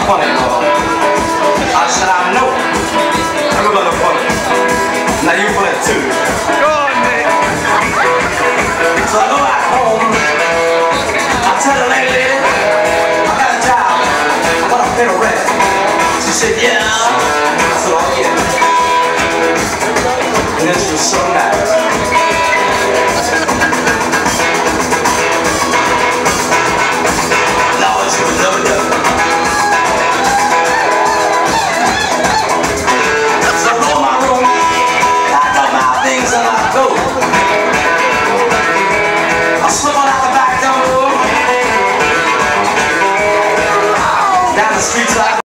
funny, Lord. I said, I know. Everybody funny. Now you funny too. Go on, Nick. So I go back home. I tell the lady, I got a job. I want to pay the rent. She said, yeah. I said, oh yeah. And then she was so nice. Down the streets like